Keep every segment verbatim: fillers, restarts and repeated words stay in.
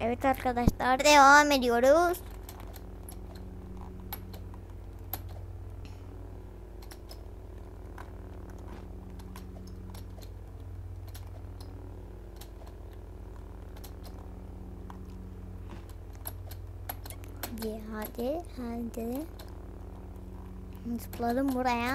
Evet arkadaşlar, devam ediyoruz. Hadi hadi hadi. Zıpladım buraya.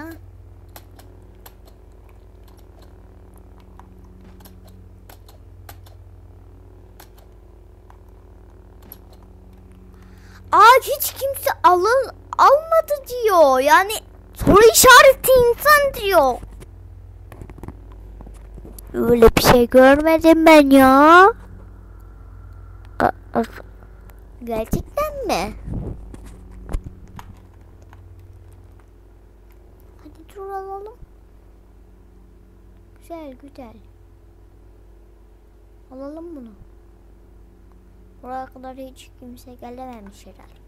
Aa, hiç kimse alın almadı diyor. Yani soru işareti insan diyor. Öyle bir şey görmedim ben ya. Gerçekten mi? Hadi dur alalım. Güzel güzel. Alalım bunu. Buraya kadar hiç kimse gelememiş herhalde.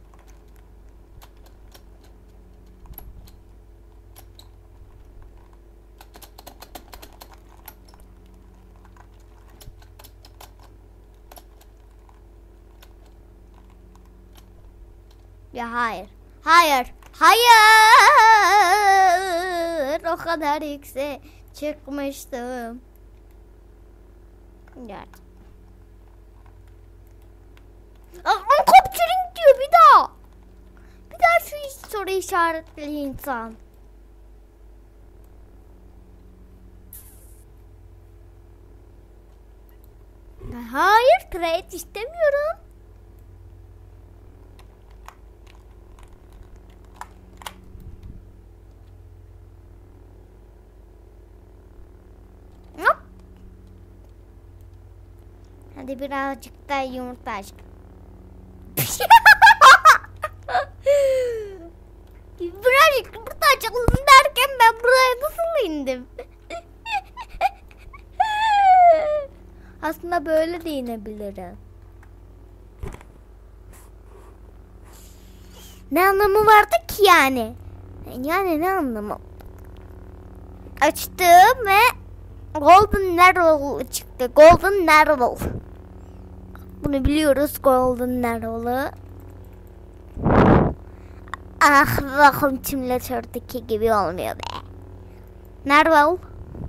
Ya hayır. Hayır. Hayır. O kadar yüksek çıkmıştım. Gel. Aklım capturing diyor bir daha. Bir daha şu soru işaretli insan. Hayır, trade istemiyorum. Hop. Hadi birazcık da yumurta aç. Birazcık yumurta açalım derken ben buraya nasıl indim? Aslında böyle de inebilirim. Ne anlamı vardı ki yani? Yani ne anlamı? Açtım ve Golden Narrow çıktı. Golden Narrow. Bunu biliyoruz, Golden Narrow'u. Ah, bakın simülatördeki gibi olmuyor be. Narrow.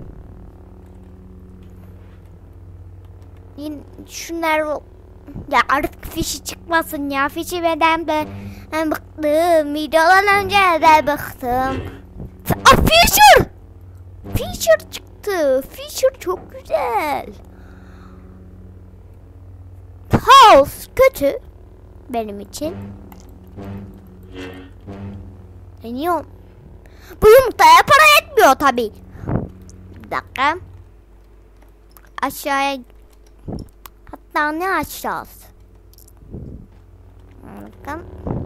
Yine şu Narrow. Ya artık fişi çıkmasın ya. Fişi benden de ben bıktım. Videodan önce de bıktım. Ah, Fisher! Fisher çıktı. Fisher çok güzel. House kötü benim için. E niye o? Bu yumurtaya para etmiyor tabii. Bir dakika. Aşağıya. Hatta ne aşağısı? Bakın.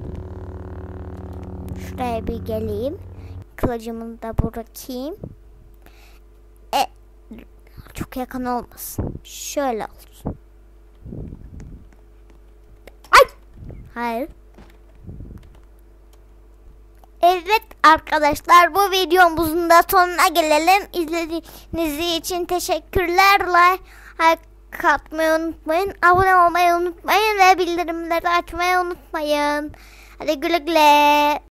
Şuraya bir geleyim. Kılıcımı da bırakayım. E, çok yakın olmasın. Şöyle olsun. Ay! Hayır. Evet arkadaşlar, bu videomuzun da sonuna gelelim. İzlediğiniz için teşekkürler. Like atmayı unutmayın. Abone olmayı unutmayın ve bildirimleri açmayı unutmayın. Hadi güle güle.